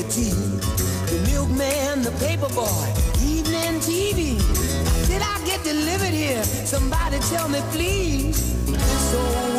tea. The milkman, the paper boy, evening TV. Did I get delivered here? Somebody tell me, please. This old